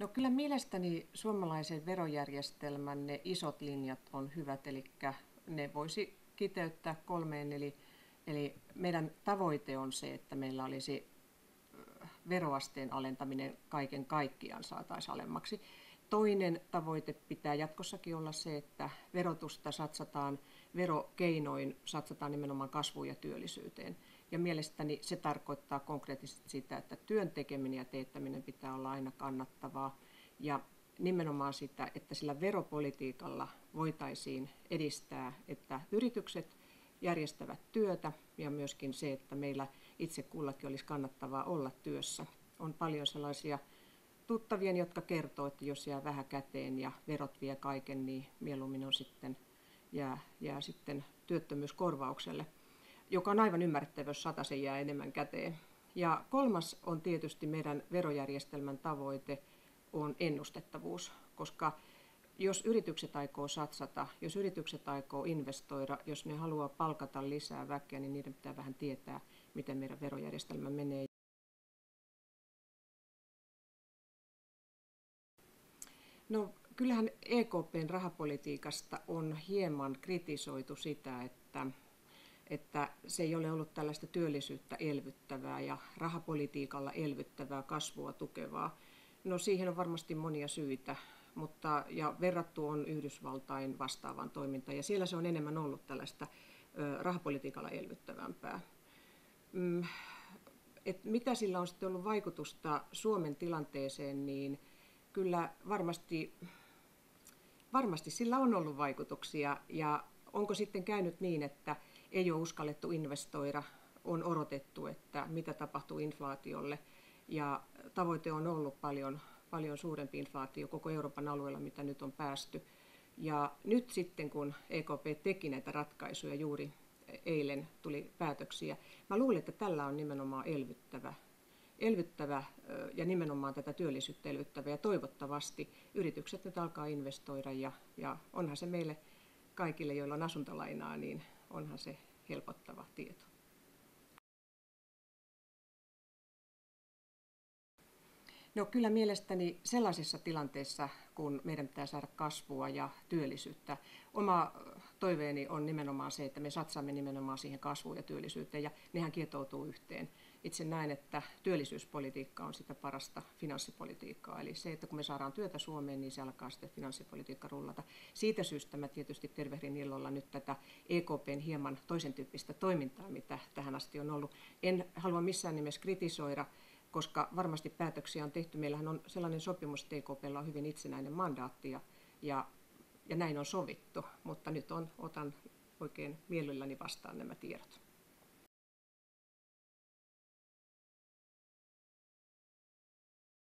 No kyllä mielestäni suomalaisen verojärjestelmän ne isot linjat on hyvät, eli ne voisi kiteyttää kolmeen, eli meidän tavoite on se, että meillä olisi veroasteen alentaminen kaiken kaikkiaan saataisiin alemmaksi. Toinen tavoite pitää jatkossakin olla se, että verotusta satsataan, verokeinoin satsataan nimenomaan kasvuun ja työllisyyteen. Ja mielestäni se tarkoittaa konkreettisesti sitä, että työn tekeminen ja teettäminen pitää olla aina kannattavaa. Ja nimenomaan sitä, että sillä veropolitiikalla voitaisiin edistää, että yritykset järjestävät työtä ja myöskin se, että meillä itse kullakin olisi kannattavaa olla työssä. On paljon sellaisia tuttavien, jotka kertoo, että jos jää vähän käteen ja verot vie kaiken, niin mieluummin on sitten, jää sitten työttömyyskorvaukselle, joka on aivan ymmärrettävä, jos satasen jää enemmän käteen. Ja kolmas on tietysti meidän verojärjestelmän tavoite on ennustettavuus, koska jos yritykset aikoo satsata, jos yritykset aikoo investoida, jos ne haluaa palkata lisää väkeä, niin niiden pitää vähän tietää, miten meidän verojärjestelmä menee. No, kyllähän EKPn rahapolitiikasta on hieman kritisoitu sitä, että se ei ole ollut tällaista työllisyyttä elvyttävää ja rahapolitiikalla elvyttävää kasvua tukevaa. No siihen on varmasti monia syitä, mutta ja verrattu on Yhdysvaltain vastaavaan toimintaan ja siellä se on enemmän ollut tällaista rahapolitiikalla elvyttävämpää. Et mitä sillä on sitten ollut vaikutusta Suomen tilanteeseen, niin kyllä varmasti sillä on ollut vaikutuksia ja onko sitten käynyt niin, että ei ole uskallettu investoida, on odotettu, että mitä tapahtuu inflaatiolle ja tavoite on ollut paljon suurempi inflaatio koko Euroopan alueella, mitä nyt on päästy. Ja nyt sitten, kun EKP teki näitä ratkaisuja, juuri eilen tuli päätöksiä, mä luulen, että tällä on nimenomaan elvyttävä ja nimenomaan tätä työllisyyttä elvyttävä ja toivottavasti yritykset nyt alkaa investoida ja onhan se meille kaikille, joilla on asuntolainaa, niin onhan se helpottava tieto. No kyllä mielestäni sellaisessa tilanteessa, kun meidän pitää saada kasvua ja työllisyyttä, oma toiveeni on nimenomaan se, että me satsaamme nimenomaan siihen kasvuun ja työllisyyteen ja nehän kietoutuu yhteen. Itse näen, että työllisyyspolitiikka on sitä parasta finanssipolitiikkaa, eli se, että kun me saadaan työtä Suomeen, niin se alkaa sitten finanssipolitiikka rullata. Siitä syystä mä tietysti tervehdin ilolla nyt tätä EKPn hieman toisen tyyppistä toimintaa, mitä tähän asti on ollut. En halua missään nimessä kritisoida, koska varmasti päätöksiä on tehty. Meillähän on sellainen sopimus, että EKP:llä on hyvin itsenäinen mandaatti ja näin on sovittu, mutta nyt otan oikein mielelläni vastaan nämä tiedot.